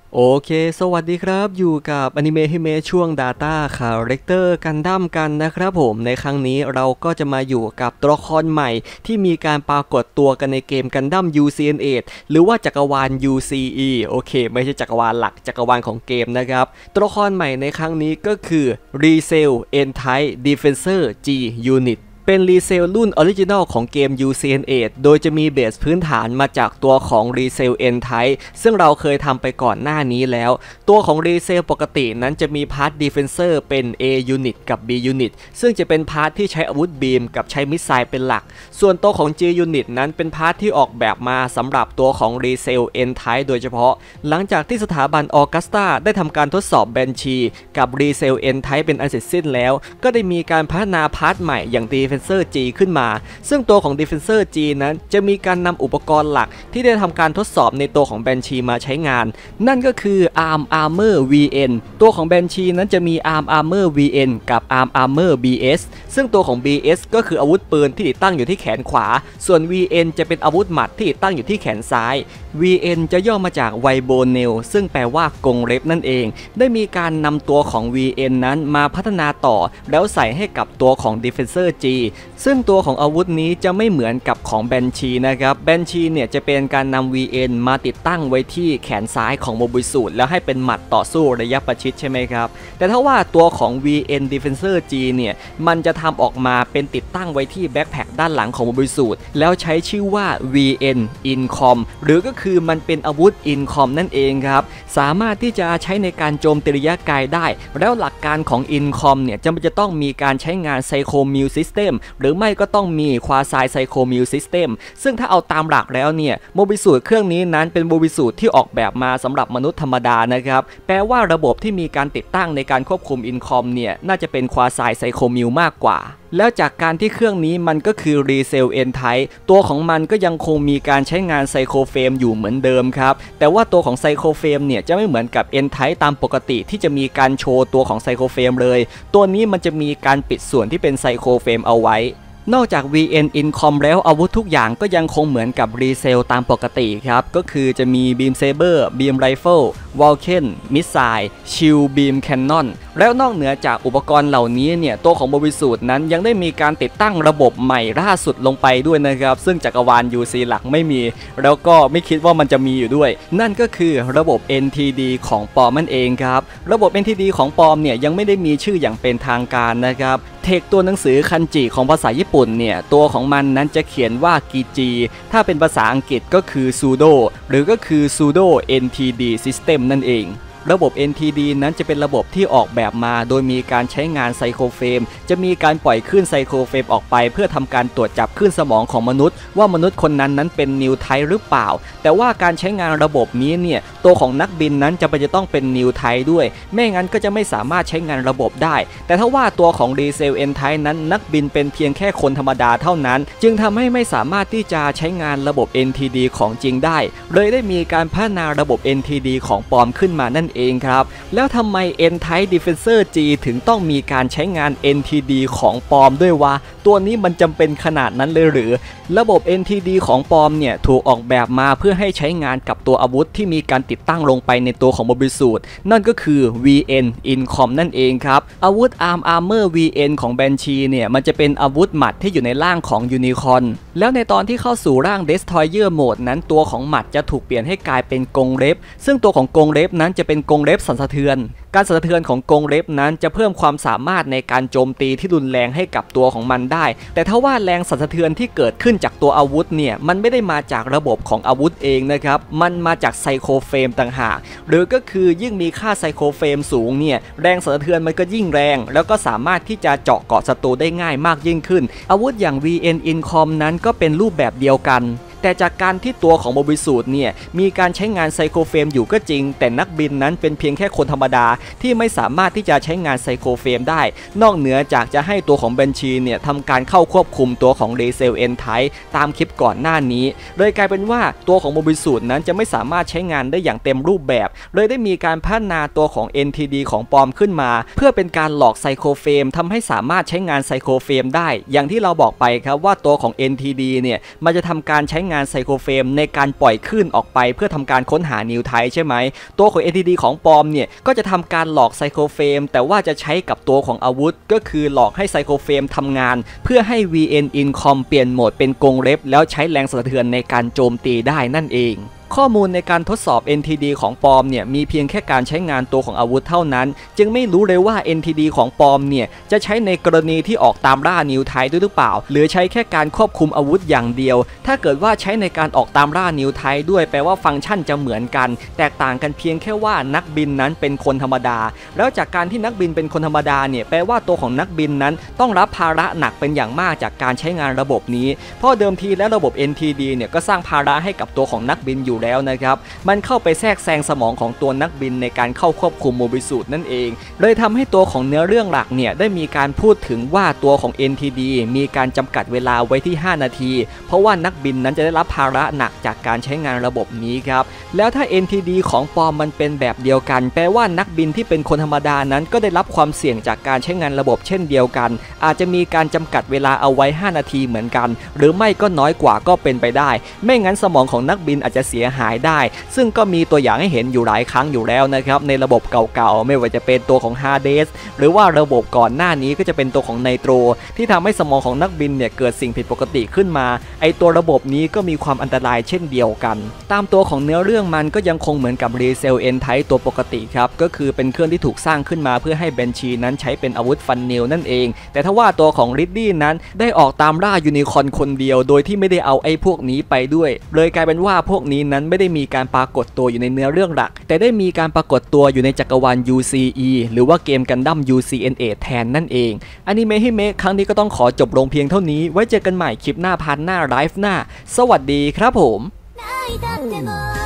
โอเคสวัสดีครับอยู่กับอนิเมะฮิเมะช่วง Data Character Gundam กันนะครับผมในครั้งนี้เราก็จะมาอยู่กับตัวละครใหม่ที่มีการปรากฏตัวกันในเกม Gundam UCN8 หรือว่าจักรวาล UCE โอเคไม่ใช่จักรวาลหลักจักรวาลของเกมนะครับตัวละครใหม่ในครั้งนี้ก็คือ Recell N-Type Defensor G Unitเป็นรีเซลรุ่นออริจินอลของเกม UCN8 โดยจะมีเบสพื้นฐานมาจากตัวของ Recell N-Type ซึ่งเราเคยทำไปก่อนหน้านี้แล้วตัวของ Recell ปกตินั้นจะมีพาร์ท Defensor เป็น A Unit กับ B Unit ซึ่งจะเป็นพาร์ทที่ใช้อาวุธบีมกับใช้มิสไซล์เป็นหลักส่วนตัวของ G Unit นั้นเป็นพาร์ทที่ออกแบบมาสำหรับตัวของ Recell N-Type โดยเฉพาะหลังจากที่สถาบันออกัสตาได้ทำการทดสอบ Banshee กับ Recell N-Type เป็นอันเสร็จสิ้นแล้วก็ได้มีการพัฒนาพาร์ทใหม่อย่าง Defensor G ขึ้นมาซึ่งตัวของ Defensor G นั้นจะมีการนำอุปกรณ์หลักที่ได้ทำการทดสอบในตัวของ Banshee มาใช้งานนั่นก็คือ Arm Armor VN ตัวของ Banshee นั้นจะมี Arm Armor VN กับ Arm Armor BS ซึ่งตัวของ BS ก็คืออาวุธปืนที่ติดตั้งอยู่ที่แขนขวาส่วน VN จะเป็นอาวุธหมัดที่ติดตั้งอยู่ที่แขนซ้าย VN จะย่อมาจาก Vibonel ซึ่งแปลว่ากรงเล็บนั่นเองได้มีการนำตัวของ VN นั้นมาพัฒนาต่อแล้วใส่ให้กับตัวของ Defensor Gซึ่งตัวของอาวุธนี้จะไม่เหมือนกับของ Banshee นะครับ Banshee เนี่ยจะเป็นการนำ VN มาติดตั้งไว้ที่แขนซ้ายของโมบิสูทแล้วให้เป็นหมัดต่อสู้ระยะประชิดใช่ไหมครับแต่ถ้าว่าตัวของ VN Defensor G เนี่ยมันจะทำออกมาเป็นติดตั้งไว้ที่แบ็คแพ็คด้านหลังของโมบิสูทแล้วใช้ชื่อว่า VN Incom หรือก็คือมันเป็นอาวุธ Incom นั่นเองครับสามารถที่จะใช้ในการโจมตีระยะไกลได้แล้วหลักการของ Incom เนี่ยจะต้องมีการใช้งาน Psycho Mule System หรือไม่ก็ต้องมีควาไซไซโคมิลซิสเต็มซึ่งถ้าเอาตามหลักแล้วเนี่ยโมบิสูทเครื่องนี้นั้นเป็นโมบิสูทที่ออกแบบมาสำหรับมนุษย์ธรรมดานะครับแปลว่าระบบที่มีการติดตั้งในการควบคุมอินคอมเนี่ยน่าจะเป็นควาไซไซโคมิลมากกว่าแล้วจากการที่เครื่องนี้มันก็คือ Recell N-Type ตัวของมันก็ยังคงมีการใช้งานไซโคเฟรมอยู่เหมือนเดิมครับแต่ว่าตัวของไซโคเฟรมเนี่ยจะไม่เหมือนกับ N-Type ตามปกติที่จะมีการโชว์ตัวของไซโคเฟรมเลยตัวนี้มันจะมีการปิดส่วนที่เป็นไซโคเฟรมเอาไว้นอกจาก VN Incom แล้วอาวุธทุกอย่างก็ยังคงเหมือนกับ Recell ตามปกติครับก็คือจะมี Beam Saber Beam Rifle Vulcan Missile Shield Beam Cannon แล้วนอกเหนือจากอุปกรณ์เหล่านี้เนี่ยตัวของโมบิสูทนั้นยังได้มีการติดตั้งระบบใหม่ล่าสุดลงไปด้วยนะครับซึ่งจักรวาล UC หลักไม่มีแล้วก็ไม่คิดว่ามันจะมีอยู่ด้วยนั่นก็คือระบบ NTD ของปอมนั่นเองครับระบบ NTD ของปอมเนี่ยยังไม่ได้มีชื่ออย่างเป็นทางการนะครับเทคตัวหนังสือคันจิของภาษาญี่ปุ่นเนี่ยตัวของมันนั้นจะเขียนว่ากิจิถ้าเป็นภาษาอังกฤษก็คือ Sudo หรือก็คือ Sudo NTD System นั่นเองระบบ NTD นั้นจะเป็นระบบที่ออกแบบมาโดยมีการใช้งานไซโคเฟรมจะมีการปล่อยคลื่นไซโคเฟรมออกไปเพื่อทำการตรวจจับคลื่นสมองของมนุษย์ว่ามนุษย์คนนั้นเป็นนิวไทป์หรือเปล่าแต่ว่าการใช้งานระบบนี้เนี่ยตัวของนักบินนั้นจะต้องเป็นนิวไทป์ด้วยไม่งั้นก็จะไม่สามารถใช้งานระบบได้แต่ถ้าว่าตัวของ Recell N-Type นั้นนักบินเป็นเพียงแค่คนธรรมดาเท่านั้นจึงทำให้ไม่สามารถที่จะใช้งานระบบ NTD ของจริงได้เลยได้มีการพัฒนาระบบ NTD ของปลอมขึ้นมานั่นเองครับแล้วทำไม N-Type Defensor G ถึงต้องมีการใช้งาน NTD ของปลอมด้วยวะตัวนี้มันจำเป็นขนาดนั้นเลยหรือระบบ NTD ของปลอมเนี่ยถูกออกแบบมาเพื่อให้ใช้งานกับตัวอาวุธที่มีการติดตั้งลงไปในตัวของโมบิสูทนั่นก็คือ VN Incom นั่นเองครับอาวุธ Arm Armor VN ของ Banshee เนี่ยมันจะเป็นอาวุธหมัดที่อยู่ในร่างของ Unicorn แล้วในตอนที่เข้าสู่ร่าง Destroyer Mode นั้นตัวของหมัดจะถูกเปลี่ยนให้กลายเป็นกรงเล็บซึ่งตัวของกรงเล็บนั้นจะเป็นกรงเล็บสั่นสะเทือนการสั่นสะเทือนของกรงเล็บนั้นจะเพิ่มความสามารถในการโจมตีที่รุนแรงให้กับตัวของมันได้แต่ถ้าว่าแรงสั่นสะเทือนที่เกิดขึ้นจากตัวอาวุธเนี่ยมันไม่ได้มาจากระบบของอาวุธเองนะครับมันมาจากไซโคเฟรมต่างหากหรือก็คือยิ่งมีค่าไซโคเฟรมสูงเนี่ยแรงสั่นสะเทือนมันก็ยิ่งแรงแล้วก็สามารถที่จะเจาะเกาะศัตรูได้ง่ายมากยิ่งขึ้นอาวุธอย่าง VN Incom นั้นก็เป็นรูปแบบเดียวกันแต่จากการที่ตัวของโมบิสูทเนี่ยมีการใช้งานไซโคเฟรมอยู่ก็จริงแต่นักบินนั้นเป็นเพียงแค่คนธรรมดาที่ไม่สามารถที่จะใช้งานไซโคเฟรมได้นอกเหนือจากจะให้ตัวของ Banshee เนี่ยทำการเข้าควบคุมตัวของ Recell N-Type ตามคลิปก่อนหน้านี้เลยกลายเป็นว่าตัวของโมบิสูทนั้นจะไม่สามารถใช้งานได้อย่างเต็มรูปแบบเลยได้มีการพัฒนาตัวของ NTD ของปลอมขึ้นมาเพื่อเป็นการหลอกไซโคเฟรมทำให้สามารถใช้งานไซโคเฟรมได้อย่างที่เราบอกไปครับว่าตัวของ NTD เนี่ยมันจะทำการใช้งานไซโคเฟมในการปล่อยคลื่นออกไปเพื่อทำการค้นหานิวไทป์ใช่ไหมตัวของ NTD ของปอมเนี่ยก็จะทำการหลอกไซโคเฟมแต่ว่าจะใช้กับตัวของอาวุธก็คือหลอกให้ไซโคเฟมทำงานเพื่อให้ VN Incom เปลี่ยนโหมดเป็นกรงเล็บแล้วใช้แรงสั่นสะเทือนในการโจมตีได้นั่นเองข้อมูลในการทดสอบ NTD ของปอมเนี่ยมีเพียงแค่การใช้งานตัวของอาวุธเท่านั้นจึงไม่รู้เลยว่า NTD ของปอมเนี่ยจะใช้ในกรณีที่ออกตามล่านิวไทป์ด้วยหรือเปล่าหรือใช้แค่การควบคุมอาวุธอย่างเดียวถ้าเกิดว่าใช้ในการออกตามล่านิวไทป์ด้วยแปลว่าฟังก์ชันจะเหมือนกันแตกต่างกันเพียงแค่ว่านักบินนั้นเป็นคนธรรมดาแล้วจากการที่นักบินเป็นคนธรรมดาเนี่ยแปลว่าตัวของนักบินนั้นต้องรับภาระหนักเป็นอย่างมากจากการใช้งานระบบนี้เพราะเดิมทีแล้วระบบ NTD เนี่ยก็สร้างภาระให้กับตัวของนักบินอยู่แล้วนะครับมันเข้าไปแทรกแซงสมองของตัวนักบินในการเข้าควบคุมโมบิสูตนั่นเองเลยทำให้ตัวของเนื้อเรื่องหลักเนี่ยได้มีการพูดถึงว่าตัวของ NTD มีการจำกัดเวลาไว้ที่5นาทีเพราะว่านักบินนั้นจะได้รับภาระหนักจากการใช้งานระบบนี้ครับแล้วถ้า NTD ของปอมมันเป็นแบบเดียวกันแปลว่านักบินที่เป็นคนธรรมดานั้นก็ได้รับความเสี่ยงจากการใช้งานระบบเช่นเดียวกันอาจจะมีการจำกัดเวลาเอาไว้5นาทีเหมือนกันหรือไม่ก็น้อยกว่าก็เป็นไปได้ไม่งั้นสมองของนักบินอาจจะเสียหายได้ซึ่งก็มีตัวอย่างให้เห็นอยู่หลายครั้งอยู่แล้วนะครับในระบบเก่าๆไม่ว่าจะเป็นตัวของ Hades หรือว่าระบบก่อนหน้านี้ก็จะเป็นตัวของไนโตรที่ทำให้สมองของนักบินเนี่ยเกิดสิ่งผิดปกติขึ้นมาไอตัวระบบนี้ก็มีความอันตรายเช่นเดียวกันตามตัวของเนื้อเรื่องมันก็ยังคงเหมือนกับ Reset N Type ตัวปกติครับก็คือเป็นเครื่องที่ถูกสร้างขึ้นมาเพื่อให้เบนชีนั้นใช้เป็นอาวุธฟันนิลนั่นเองแต่ถ้าว่าตัวของริดดี้นั้นได้ออกตามล่ายูนิคอร์นคนเดียวโดยที่ไม่ได้เอาไอ้พวกนี้ไปด้วยเลยกลายเป็นว่าพวกนี้นั้นไม่ได้มีการปรากฏตัวอยู่ในเนื้อเรื่องหลักแต่ได้มีการปรากฏตัวอยู่ในจักรวาล UCE หรือว่าเกมกันดั้ม UCNA แทนนั่นเองอนิเมะฮิเมะครั้งนี้ก็ต้องขอจบลงเพียงเท่านี้ไว้เจอกันใหม่คลิปหน้าพาร์ทหน้าไลฟ์หน้าสวัสดีครับผม